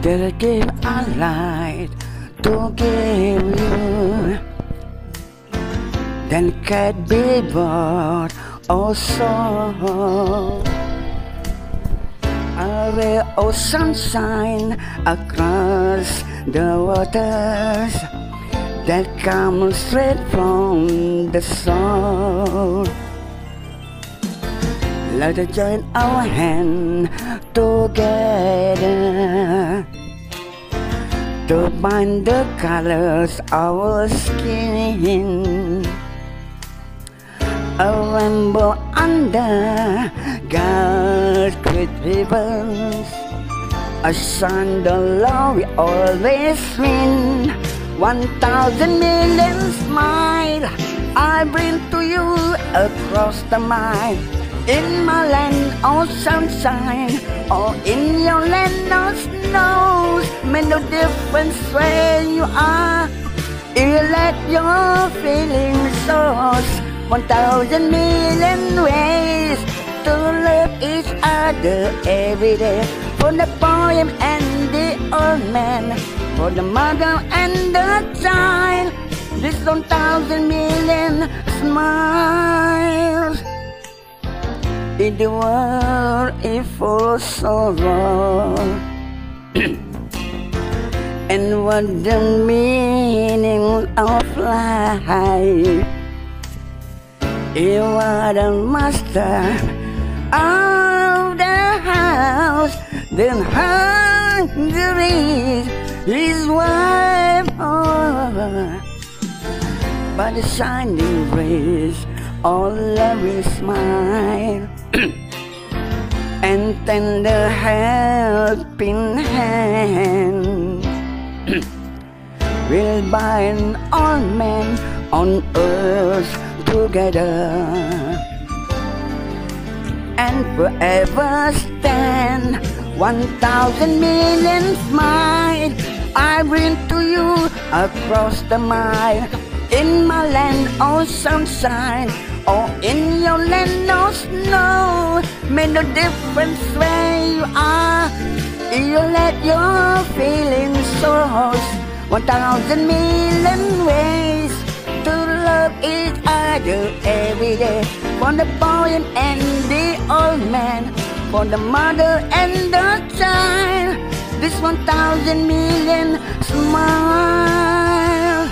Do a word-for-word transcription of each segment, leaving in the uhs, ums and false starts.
that I gave a light to give you, then can't be bought also. A ray of sunshine across the waters that comes straight from the soul. Let us join our hand together to bind the colors of our skin. A rainbow under God's great ribbons, a sun the love we always win. One thousand million smile I bring to you across the mile. In my land of sunshine, or in your land of snows, make no difference where you are. You let your feelings source. One thousand million ways to love each other every day. For the boy and the old man, for the mother and the child, this one thousand million smiles. In the world is full of sorrow, and what the meaning of life? You are the master of the house, then hunger is his wife. Oh, by the shining rays of loving smile and tender helping hand will bind all men on earth together and forever stand. One thousand million smile I bring to you across the mile. In my land of sunshine, or in your land of snow, make no difference where you are. You let your feelings source. One thousand million ways to love each other every day. For the boy and the old man, for the mother and the child, this one thousand million smile.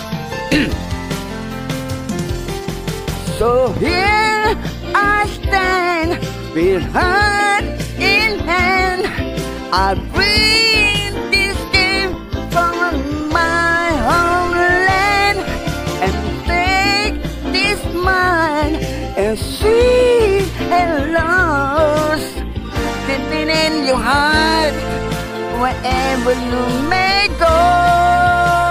So here I stand with heart in hand. I bring this gift from my homeland and take this mind and sweet and lost deep in your heart wherever you may go.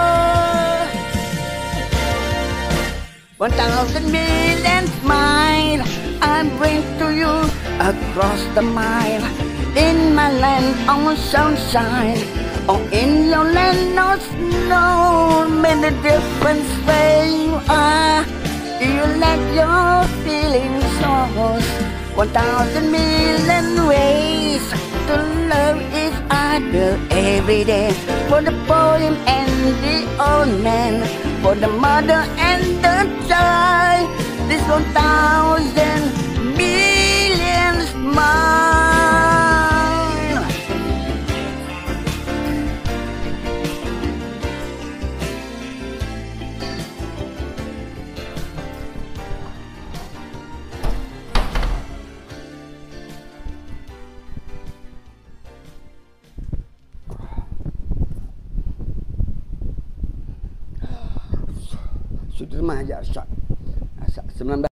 One thousand million smile I bring to you across the mile. In my land of sunshine, or in your land of snow, make the difference where you are. You let your feelings source. One thousand million ways to love each other every day. For the boy and the old man, for the mother and the child, this one thousand million smile. Sudah remaja, sembilan belas